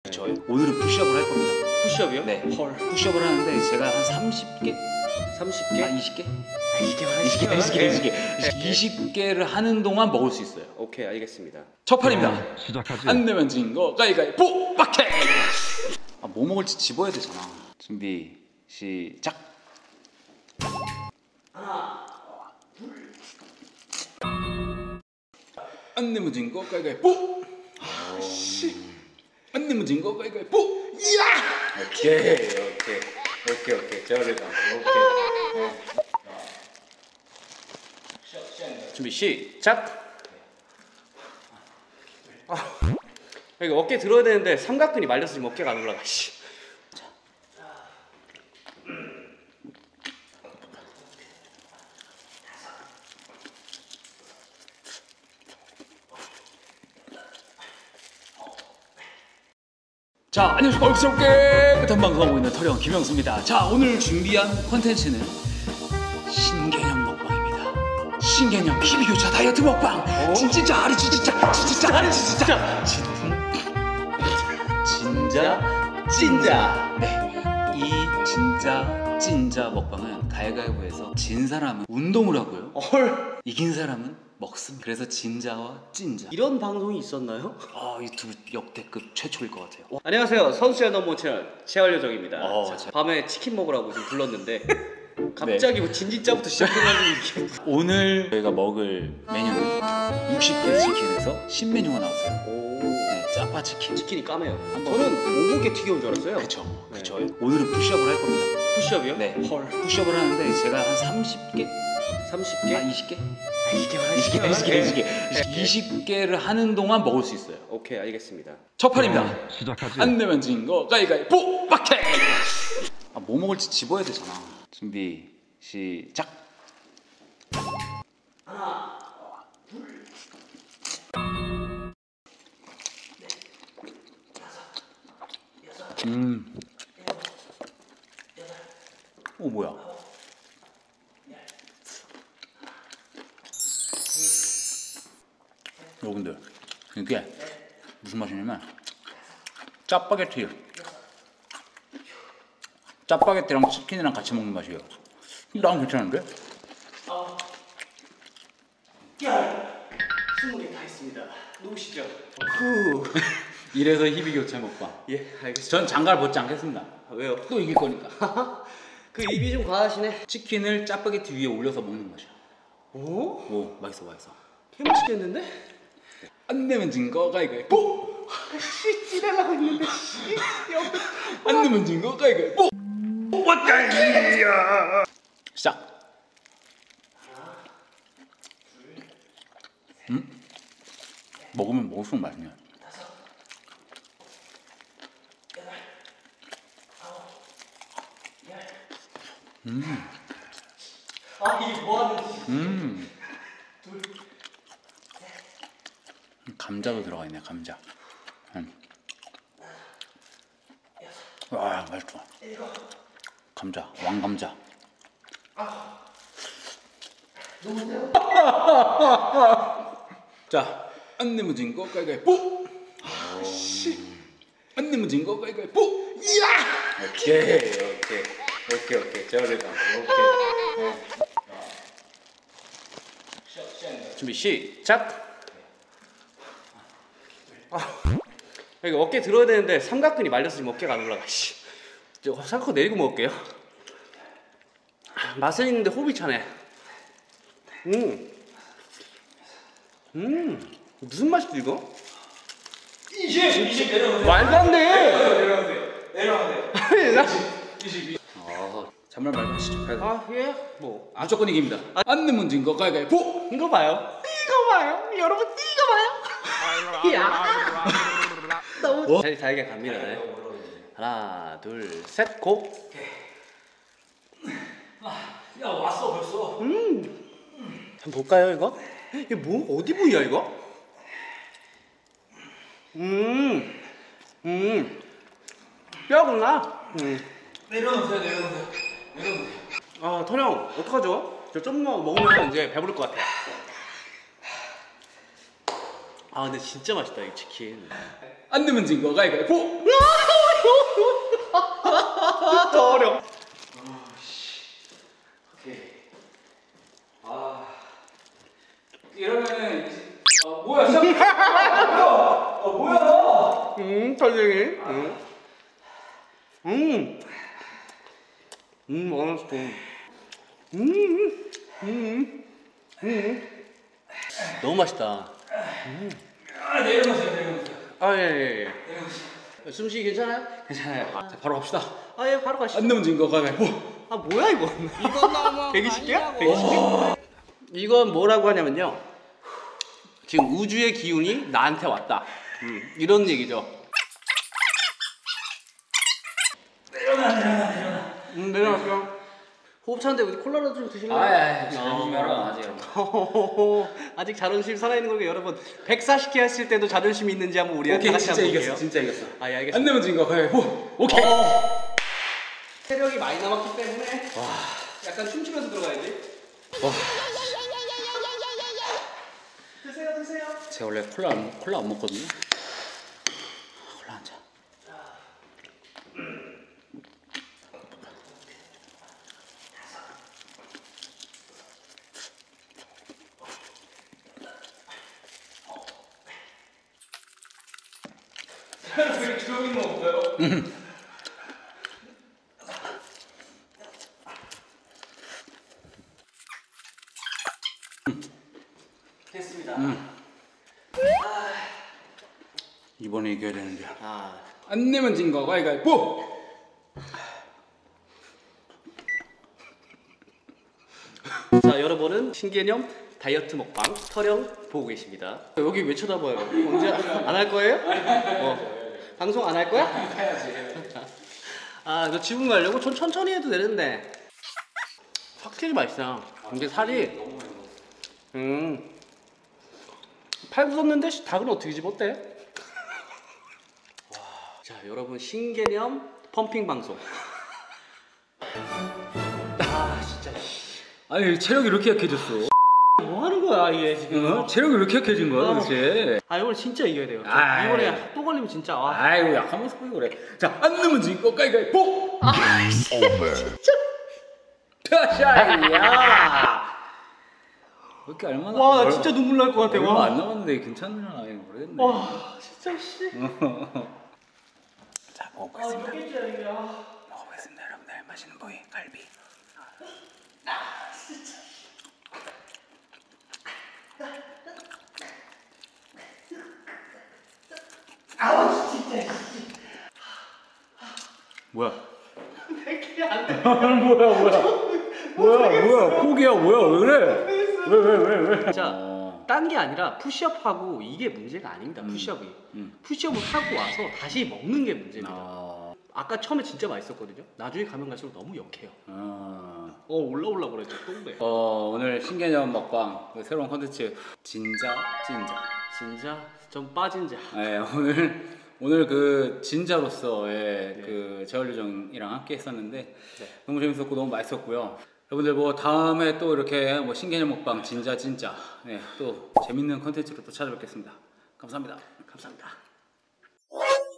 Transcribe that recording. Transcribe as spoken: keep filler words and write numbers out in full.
저요. 오늘은 푸시업을 할 겁니다. 푸시업이요? 네. 헐. 푸시업을 하는데 제가 한 삼십 개? 삼십 개? 아 이십 개? 아, 이십 개만 이십 개, 하시죠. 이십 개, 이십 개. 이십 개를 하는 동안 먹을 수 있어요. 오케이, 알겠습니다. 첫 판입니다. 네, 시작하지. 안 내면 진 거 가위가위보 빡해. 아, 뭐 먹을지 집어야 되잖아. 준비 시작. 하나, 안 내면 진 거 가위가위보. 아씨. 안 내면 진 거 가위가위보. 이야. 오케이, 오케이, 오케이, 오케이. 제가 됐다. 오케이. 준비 시작. 아, 이거 어깨 들어야 되는데 삼각근이 말려서 지금 어깨가 안 올라가. 씨. 자, 안녕하십니까. 얼굴 깨끗한 방송하고 있는 터령 김영수입니다. 자, 오늘 준비한 콘텐츠는 신개념 먹방입니다. 신개념 피비교차 다이어트 먹방. 진짜 아리 진짜 진짜 아리 진짜 진짜 찐자. 네, 이 진짜 찐자 먹방은 가위가위보에서 진 사람은 운동을 하고요. 헐. 이긴 사람은 먹습니다. 그래서 진자와 찐자. 이런 방송이 있었나요? 아, 유튜브 역대급 최초일 것 같아요. 어, 안녕하세요. 선수의 넘버 채널 채활요정입니다. 어, 자, 자. 밤에 치킨 먹으라고 지금 불렀는데 갑자기 뭐 진진짜부터 시작해가지고 이게. 오늘 저희가 먹을 메뉴는 육십 개 치킨에서 신메뉴가 나왔어요. 오. 네, 짜파 치킨. 치킨이 까매요. 한번. 저는 오곡에 튀겨온 줄 알았어요. 그쵸, 네. 그쵸. 오늘은 푸시업을 할 겁니다. 푸시업이요? 네. 헐. 푸시업을 하는데 제가 한 삼십 개? 삼십 아, 개? 이십 개? 아, 이십 개만 이십 개, 이십 개, 이십 개. 이십 개를 하는 동안 먹을 수 있어요. 오케이, 알겠습니다. 첫 판입니다. 네, 시작하지. 안 내면 진 거 가위가위보 빡해. 아, 뭐 먹을지 집어야 되잖아. 준비 시작. 하나, 음. 오, 뭐야? 여러분들, 이게 무슨 맛이냐면 짜파게티. 짜파게티랑 치킨이랑 같이 먹는 맛이에요. 난 괜찮은데? 스무 개 다 했습니다. 누구시죠? 후. 이래서 희비교차 먹방. 예, 알겠습니다. 전 장가를 벗지 않겠습니다. 아, 왜요? 또 이길 거니까. 그 입이 좀 과하시네. 치킨을 짜파게티 위에 올려서 먹는 맛이야. 오? 오, 맛있어, 맛있어. 개 맛있겠는데? 안 내면 진 거 가위가위보. 씨, 찌달라고 했는데 씨. 안 내면 진 거 가위가위보. 왔다이야. 시작. 음? 먹으면 먹을수록 맛있네. 음. 아, 이게 뭐 하는지. 음. 감자도 들어가 있네, 감자. 음. 와, 맛있어. 감자, 왕감자. 자, 안 내면 진 거 가위가위보. 아씨. 안 내면 진 거 가위가위보. 이야. 오케이, 오케이, 오케이, 오케이. 제가 됐다. 오케이. 준비 시작. 이거 어깨 들어야 되는데 삼각근이 말려서 지금 어깨가 안 올라가. 씨. 저 삼각근 내리고 먹을게요. 맛은 있는데 호흡이 차네. 음. 음. 무슨 맛이지 이거? 이십, 이십 내려오세요. 말도 안 돼. 내려오세요. 내려오세요. 이십. 아, 잔말 말고 하시죠. 아, 예. 뭐. 아, 무조건 이깁니다. 안 내면 진 거 가위가위보. 이거 봐요. 이거 봐요. 여러분 이거 봐요. 야. 너무 잘 달게 갑니다. 네. 하나, 둘, 셋, 고. 야, 왔어 벌써. 음. 한번 볼까요 이거? 이게 뭐 어디 부위야 이거? 음. 음. 뼈구나. 음. 내려놓으세요, 내려놓으세요. 내려놓으세요. 아, 터령 어떡하죠? 저 좀만 먹으면 이제 배부를 것 같아요. 아 근데 진짜 맛있다 이 치킨. 안 내면 진 거 가위바위보. 더 어려. 아 이러면은 이제 어 뭐야 시작. 뭐야? 어 뭐야? 음 털쟁이. 음. 음. 음 맛있어. 음. 음. 음. 너무 맛있다. 음. 아 내려놓으세요 내려놓으세요. 아 예 예. 예. 내려놓으세요. 숨쉬기 괜찮아요? 괜찮아요. 자 바로 갑시다. 아 예 바로 가시죠. 안 내면 진 거 가위바위보. 아 뭐야 이거? 이건 너무 백이십 개야? 아니냐고. 백이십 개? 이건 뭐라고 하냐면요. 지금 우주의 기운이 나한테 왔다. 음, 이런 얘기죠. 내려놔 내려놔 내려놔. 음, 내려갈게요. 호흡 차는데 우리 콜라라도 좀 드실래요? 아예 자존심 여러분 아직 여러분. 아직 자존심 살아있는 거니까 여러분 백사십 개 했을 때도 자존심이 있는지 한번 우리 오케이 같이 진짜 한번 이겼어 볼게요. 진짜 이겼어. 아 예 안 알겠습니다. 내면 진 거 가위바위보. 오케이. 어. 체력이 많이 남았기 때문에 와 약간 춤추면서 들어가야지. 와. 드세요 드세요. 제가 원래 콜라 안, 콜라 안 먹거든요. 콜라 한 잔. 왜 조용히 먹어요? 됐습니다. 음. 이번에 이겨야 되는데. 아 안 내면 진 거 가위바위보. 자 여러분은 신개념 다이어트 먹방 터령 보고 계십니다. 여기 왜 쳐다봐요? 언제 안 할 거예요? 어. 방송 안 할 거야? 해야지. 아, 너 지금 가려고 천, 천천히 해도 되는데 확실히 맛있어. 근데 살이 음, 팔 굳었는데 닭은 어떻게 집었대? 와, 자 여러분 신개념 펌핑 방송. 아 진짜 아니 체력이 이렇게 약해졌어. 뭐 하는 거야 이게 지금? 어? 체력이 이렇게 약해진 거야 도대체. 아 이번에 진짜 이겨야 돼요. 저 아이. 이번에 또 걸리면 진짜 와. 아이고 약하면서 왜 그래. 자 안 내면 진 거 가위바위보. 아 진짜. 야. 왜 이렇게 얼마나? 와, 나 얼- 진짜 눈물 날 것 같아. 얼마 와. 안 남았는데 괜찮나 모르겠네. 와, 진짜 씨. 자 아, 먹어보겠습니다. 몇 개째야 이게. 아. 먹어보겠습니다 여러분들. 맛있는 부위 갈비. 아우 진짜. 뭐야? 백개 안 돼. 뭐야 뭐야 뭐야 뭐야 포기야 뭐야 왜 그래? 왜 왜 왜 왜? 자, 어. 딴 게 아니라 푸시업하고 이게 문제가 아닙니다. 푸시업이. 음. 푸시업을 하고 와서 다시 먹는 게 문제입니다. 아. 아까 처음에 진짜 맛있었거든요. 나중에 가면 갈수록 너무 역해요. 아. 어 올라올라 그랬죠. 똥배. 어 오늘 신개념 먹방 그 새로운 컨텐츠 진짜 찐자. 진짜 좀 빠진 자. 네, 오늘 오늘 그 진자로서의 네. 그 재활요정이랑 함께 했었는데 네. 너무 재밌었고 너무 맛있었고요. 여러분들 뭐 다음에 또 이렇게 뭐 신개념 먹방 진짜 진짜 네, 또 재밌는 컨텐츠로 또 찾아뵙겠습니다. 감사합니다. 감사합니다.